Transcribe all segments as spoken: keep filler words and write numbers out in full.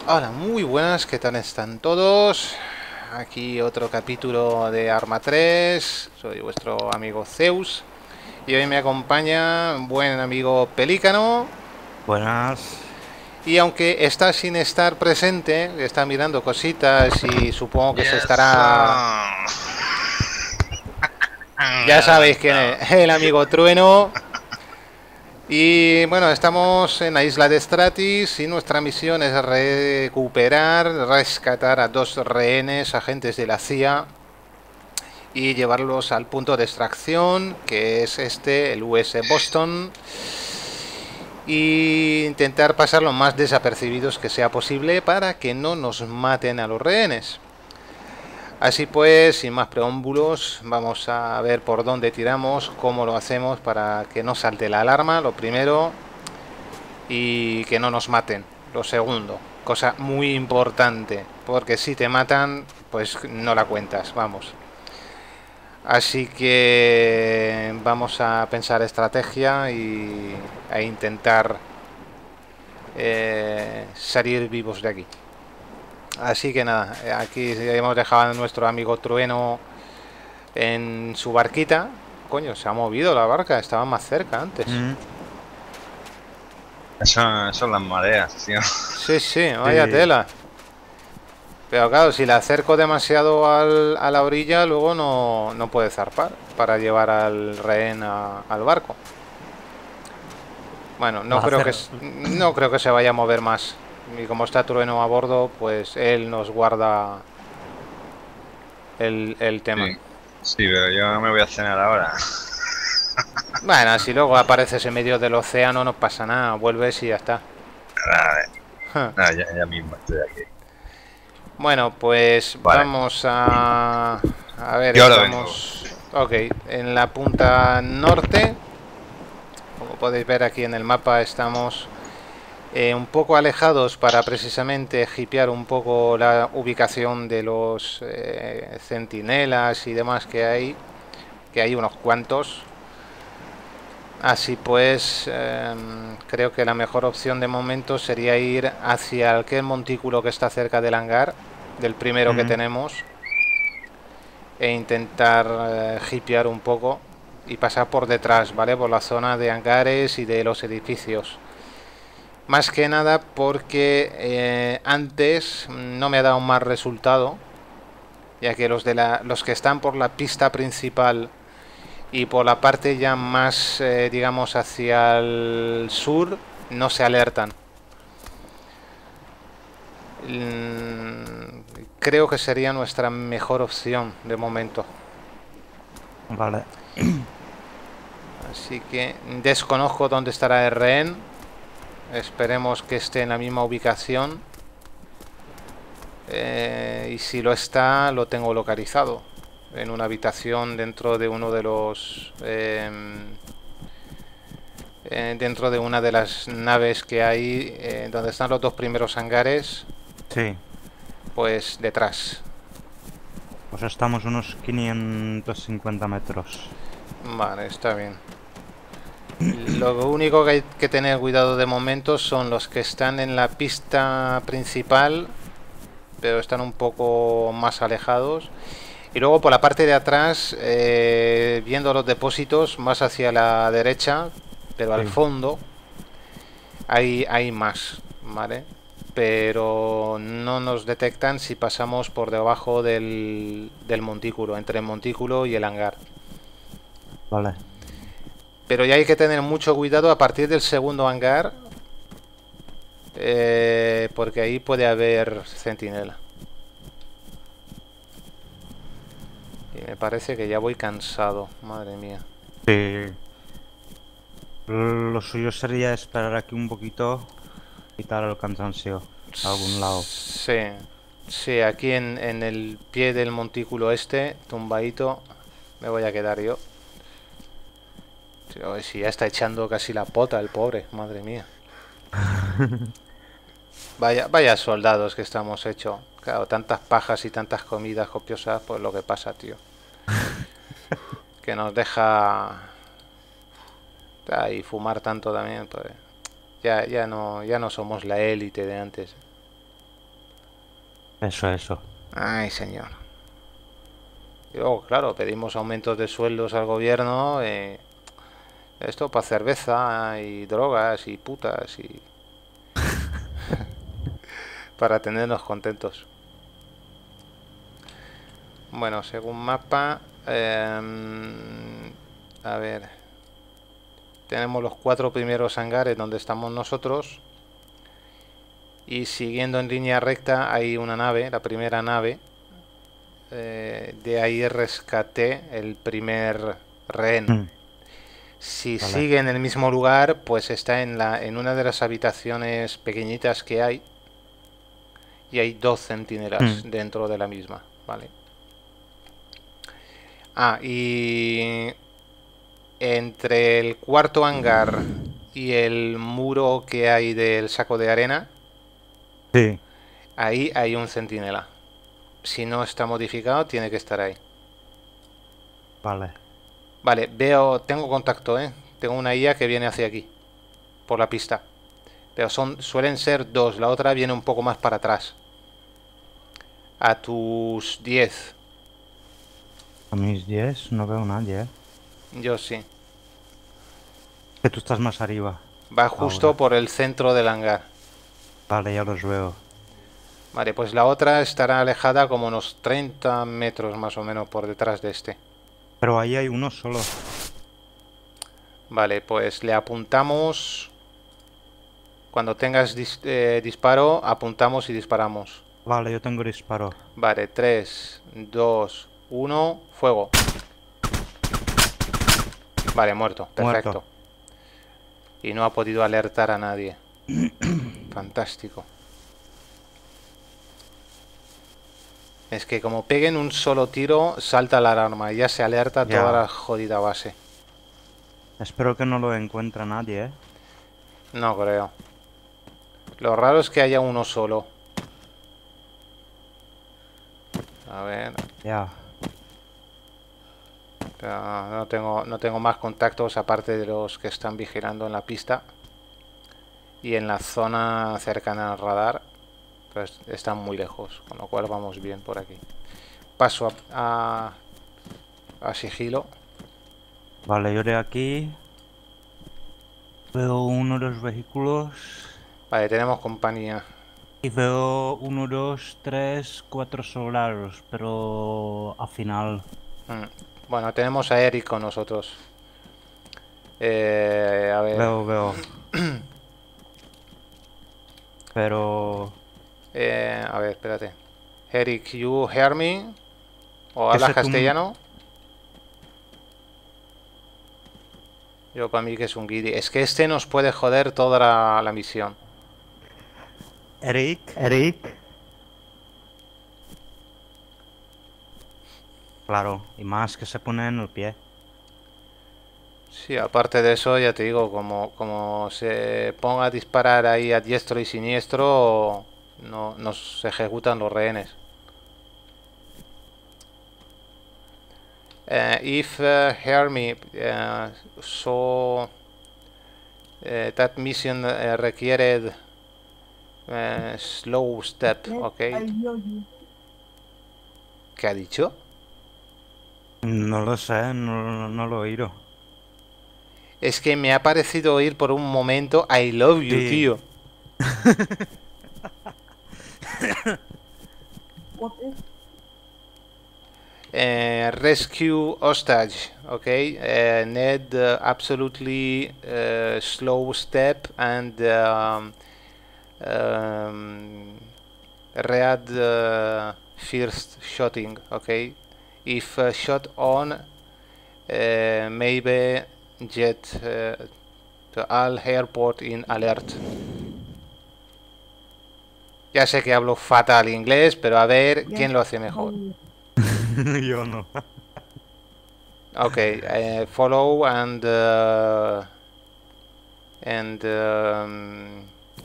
Hola, muy buenas, ¿qué tal están todos? Aquí otro capítulo de Arma tres, soy vuestro amigo Zeus y hoy me acompaña un buen amigo Pelícano Buenas. y aunque está sin estar presente, está mirando cositas y supongo que Y se eso. estará... Me he Ya sabéis quién adelantado. es, el amigo Trueno. Y bueno, estamos en la isla de Stratis y nuestra misión es recuperar, rescatar a dos rehenes, agentes de la C I A, y llevarlos al punto de extracción, que es este, el U S Boston, y intentar pasar lo más desapercibidos que sea posible para que no nos maten a los rehenes. Así pues, sin más preámbulos, vamos a ver por dónde tiramos, cómo lo hacemos para que no salte la alarma, lo primero, y que no nos maten, lo segundo. Cosa muy importante, porque si te matan, pues no la cuentas, vamos. Así que vamos a pensar estrategia y a intentar eh, salir vivos de aquí. Así que nada, aquí hemos dejado a nuestro amigo Trueno en su barquita. Coño, se ha movido la barca, estaba más cerca antes. Mm, Eso, eso son las mareas, tío. Sí, sí, vaya Sí. tela. Pero claro, si la acerco demasiado al- a la orilla, luego no, no puede zarpar para llevar al rehén a- al barco. Bueno, no Va a creo que hacer. s- no creo que se vaya a mover más. Y como está Trueno a bordo, pues él nos guarda el, el tema. Sí, sí, pero yo me voy a cenar ahora. Bueno, si luego apareces en medio del océano, no pasa nada, vuelves y ya está. Vale. Nada, ya, ya mismo estoy aquí. Bueno, pues Vale. vamos a... A ver, Yo ahora vengo. estamos... Ok, en la punta norte. Como podéis ver aquí en el mapa, estamos eh, un poco alejados para precisamente hipear un poco la ubicación de los eh, centinelas y demás que hay, que hay unos cuantos. Así pues, eh, creo que la mejor opción de momento sería ir hacia aquel montículo que está cerca del hangar, del primero que Mm, tenemos, e intentar eh, hipear un poco y pasar por detrás, ¿vale? Por la zona de hangares y de los edificios. Más que nada porque eh, antes no me ha dado más resultado, ya que los, de la, los que están por la pista principal y por la parte ya más, eh, digamos, hacia el sur, no se alertan. Mm, creo que sería nuestra mejor opción de momento. vale. Así que desconozco dónde estará el rehén. Esperemos que esté en la misma ubicación. Eh, y si lo está, lo tengo localizado en una habitación dentro de uno de los eh, eh, dentro de una de las naves que hay eh, donde están los dos primeros hangares, Sí. pues detrás. Pues estamos unos quinientos cincuenta metros. Vale, está bien. Lo único que hay que tener cuidado de momento son los que están en la pista principal, pero están un poco más alejados. Y luego por la parte de atrás, eh, viendo los depósitos más hacia la derecha, pero al Sí. fondo, hay, hay más, ¿vale? Pero no nos detectan si pasamos por debajo del, del montículo, entre el montículo y el hangar. Vale. Pero ya hay que tener mucho cuidado a partir del segundo hangar, eh, porque ahí puede haber centinela. Y me parece que ya voy cansado, madre mía. Sí. Lo suyo sería esperar aquí un poquito, quitar el cansancio a algún lado. Sí, sí, aquí en, en el pie del montículo este, tumbadito, me voy a quedar yo. Tío, si ya está echando casi la pota el pobre, madre mía. Vaya, vaya soldados que estamos hechos. Claro, tantas pajas y tantas comidas copiosas, pues lo que pasa, tío. Que nos deja... ah, y fumar tanto también, pues... Ya, ya no, ya no somos la élite de antes. Eso, eso. Ay, señor. Y luego, claro, pedimos aumentos de sueldos al gobierno. eh, esto para cerveza y drogas y putas y para tenernos contentos. Bueno, según mapa, em, a ver, tenemos los cuatro primeros hangares donde estamos nosotros y siguiendo en línea recta hay una nave, la primera nave. Eh, de ahí rescaté el primer rehén. Mm, Si vale. sigue en el mismo lugar, pues está en la en una de las habitaciones pequeñitas que hay y hay dos centinelas Mm, dentro de la misma, ¿vale? Ah, y entre el cuarto hangar y el muro que hay del saco de arena, sí, ahí hay un centinela. Si no está modificado, tiene que estar ahí. vale. Vale, veo, tengo contacto, ¿eh? Tengo una I A que viene hacia aquí, por la pista. Pero son, suelen ser dos, la otra viene un poco más para atrás. A tus diez. A mis diez no veo nadie, ¿eh? Yo sí. Que tú estás más arriba. Va justo Ahora. por el centro del hangar. Vale, ya los veo. Vale, pues la otra estará alejada como unos treinta metros más o menos por detrás de este. Pero ahí hay uno solo. Vale, pues le apuntamos. Cuando tengas dis- eh, disparo, apuntamos y disparamos. Vale, yo tengo disparo. Vale, tres, dos, uno, fuego. Vale, muerto, Muerto. perfecto. Y no ha podido alertar a nadie. Fantástico. Es que como peguen un solo tiro, salta la alarma y ya se alerta toda la Ya. jodida base. Espero que no lo encuentre nadie, ¿eh? No creo. Lo raro es que haya uno solo. A ver, Ya. pero no tengo, no tengo más contactos aparte de los que están vigilando en la pista. Y en la zona cercana al radar, pues están muy lejos, con lo cual vamos bien por aquí. Paso a, a, a sigilo. Vale, yo de aquí veo uno de los vehículos Vale, tenemos compañía. y veo uno, dos, tres, cuatro soldados, pero al final. Mm. Bueno, tenemos a Eric con nosotros. Eh, a ver. Veo, veo. Pero. Eh, a ver, espérate. Eric, you hear me? ¿O Que hablas se tum... castellano? Yo para mí que es un guiri. Es que este nos puede joder toda la, la misión. Eric. Eric. Claro, y más que se pone en el pie. Sí, aparte de eso, ya te digo, como, como se ponga a disparar ahí a diestro y siniestro, no, nos ejecutan los rehenes. Uh, if uh, hear me, uh, so uh, that mission uh, required uh, slow step, ¿ok? ¿Qué ha dicho? No lo sé, no, no lo he oído. Es que me ha parecido oír por un momento I love you, Sí. tío. Uh, rescue hostage, okay? Uh, need uh, absolutely uh, slow step and um, um, read uh, first shooting, okay? If uh, shot on, uh, maybe jet uh, to all airport in alert. Ya sé que hablo fatal inglés, pero a ver quién lo hace mejor. Yo no. Okay, uh, follow and uh, and um,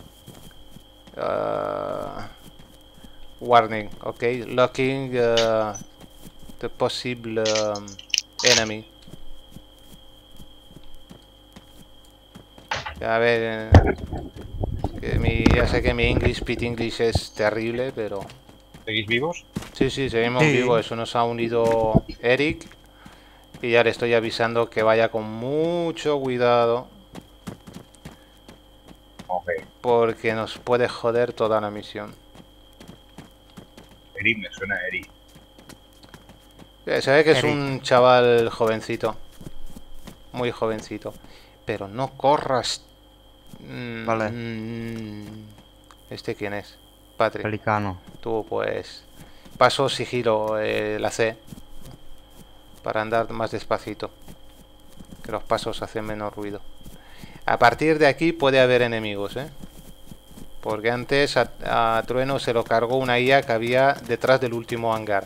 uh, warning. Okay, looking uh, the possible um, enemy. A ver, eh, que mi, ya sé que mi English Pit English es terrible, pero ¿Seguís vivos? Sí, sí, seguimos Sí. vivos. Eso nos ha unido Eric. Y ya le estoy avisando que vaya con mucho cuidado. Ok. Porque nos puede joder toda la misión. Eric, me suena a Eric. Eh, Se ve que es Eric. un chaval jovencito. Muy jovencito. Pero no corras. Mm, Vale. mm. ¿Este quién es? Patrick. Pelicano. Tú pues... Paso sigilo eh, la C. Para andar más despacito. Que los pasos hacen menos ruido. A partir de aquí puede haber enemigos, ¿eh? Porque antes a, a Trueno se lo cargó una I A que había detrás del último hangar.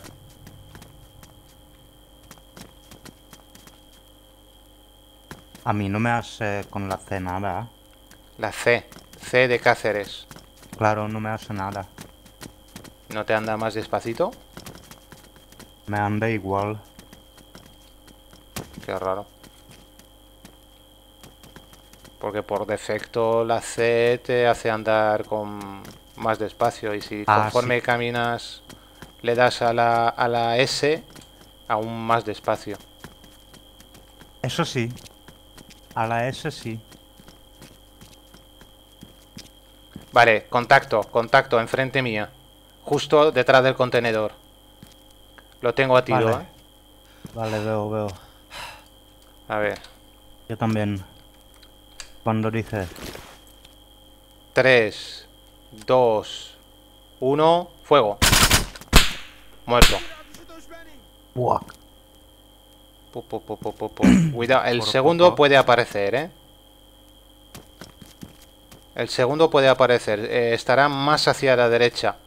A mí no me hace con la C nada. La C. C de Cáceres. Claro, no me hace nada. ¿No te anda más despacito? Me anda igual. Qué raro. Porque por defecto la C te hace andar con más despacio. Y si Ah, conforme sí. caminas le das a la, a la S, aún más despacio. Eso sí. A la S sí. Vale, contacto, contacto, enfrente mía. Justo detrás del contenedor. Lo tengo a tiro, Vale. ¿eh? Vale, veo, veo. A ver. Yo también. Cuando dices... tres, dos, uno, fuego. Muerto. Buah. Pu, pu, pu, pu, pu, pu. Cuidado, el Por segundo poco. puede aparecer, ¿eh? El segundo puede aparecer. Eh, estará más hacia la derecha.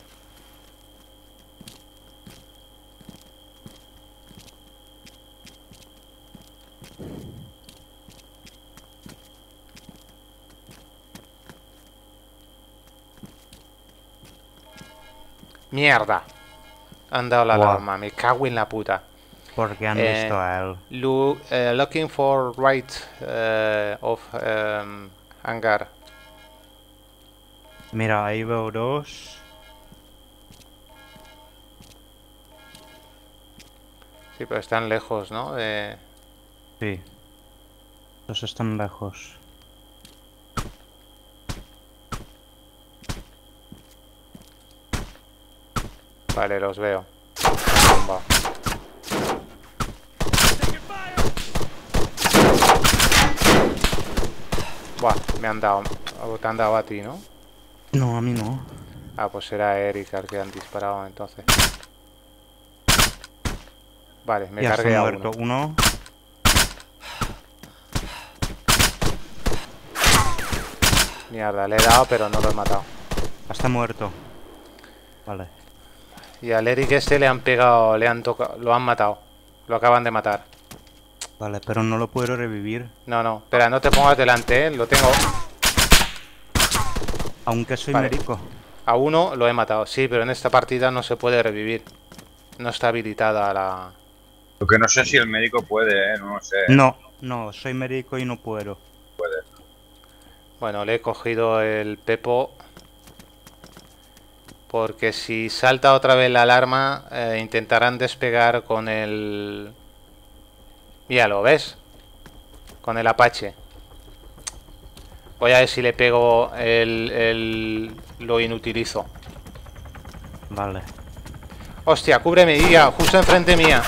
Mierda. Han dado la Buah. alarma. Me cago en la puta. Porque han Eh, visto a él. Lo, eh, looking for right eh, of um, hangar. Mira, ahí veo dos. Sí, pero están lejos, ¿no? De... Sí. Dos están lejos. Vale, los veo. Bomba. Buah, me han dado. O te han dado a ti, ¿no? No, a mí no. Ah, pues será Eric al que han disparado entonces. Vale, me Ya cargué está a muerto uno. uno. Mierda, le he dado, pero no lo he matado. Está muerto. Vale. Y al Eric este le han pegado, le han tocado, lo han matado. Lo acaban de matar. Vale, pero no lo puedo revivir. No, no, espera, no te pongas delante, ¿eh? Lo tengo. Aunque soy Vale. médico. A uno lo he matado. Sí, pero en esta partida no se puede revivir. No está habilitada la... Lo que no sé si el médico puede, ¿eh? No lo sé. No, no, soy médico y no puedo. Bueno, le he cogido el pepo. Porque si salta otra vez la alarma, eh, intentarán despegar con el... Ya lo ves. Con el Apache. Voy a ver si le pego el... el... lo inutilizo. Vale. Hostia, cúbreme, guía, justo enfrente mía.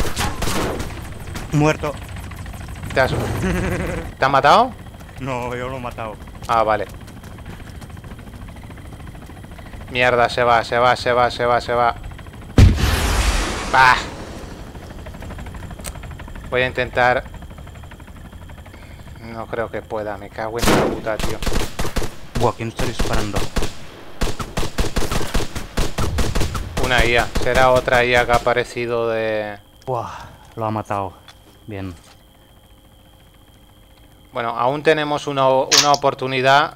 Muerto. ¿Te has... ¿Te han matado? No, yo lo he matado. Ah, vale. Mierda, se va, se va, se va, se va, se va. Bah. Voy a intentar... No creo que pueda, me cago en la puta, tío. Buah, ¿quién está disparando? Una I A, será otra I A que ha aparecido de... Buah, lo ha matado. Bien. Bueno, aún tenemos una, una oportunidad.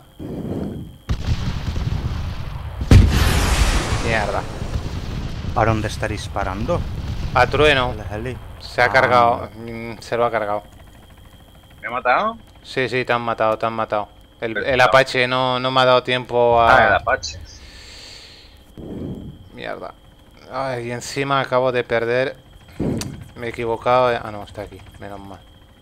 Mierda. ¿A dónde está disparando? A Trueno. El heli. Se ha Ah, cargado. mm, Se lo ha cargado. ¿Me ha matado? Sí, sí, te han matado, te han matado. El, el Apache no, no me ha dado tiempo a... Ah, el Apache. Mierda. Ay, y encima acabo de perder. Me he equivocado. Ah, no, está aquí. Menos mal.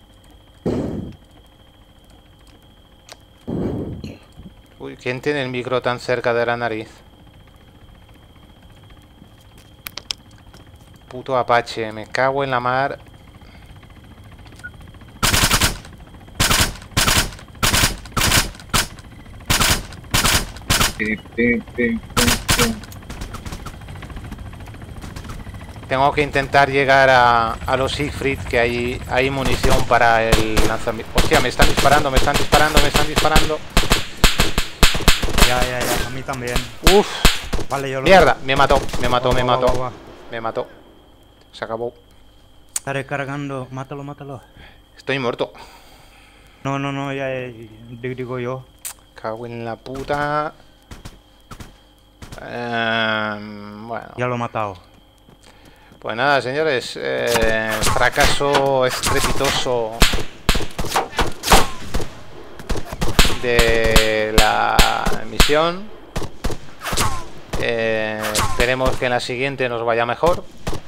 Uy, ¿quién tiene el micro tan cerca de la nariz? Puto Apache, me cago en la mar. Tengo que intentar llegar a, a los Siegfried, que hay, hay munición para el lanzamiento. Hostia, me están disparando, me están disparando, me están disparando. Ya, ya, ya, a mí también. Uf, Vale, yo lo... mierda, me mató, me mató, Va, me va, va, mató. va, va. Me mató. Se acabó. Está recargando, mátalo, mátalo. Estoy muerto. No, no, no, ya, ya, ya, digo yo. Cago en la puta. Em, bueno. Ya lo he matado. Pues nada, señores. Eh, fracaso estrepitoso de la misión. Eh, esperemos que en la siguiente nos vaya mejor.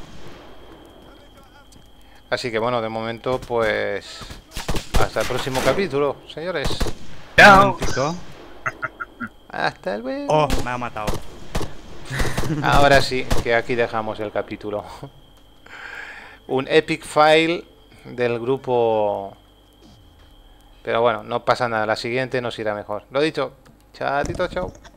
Así que bueno, de momento pues hasta el próximo capítulo, señores. Un momentito. Hasta luego. Oh, me ha matado. Ahora sí, que aquí dejamos el capítulo. Un epic fail del grupo. Pero bueno, no pasa nada, la siguiente nos irá mejor. Lo dicho, chatito, chao.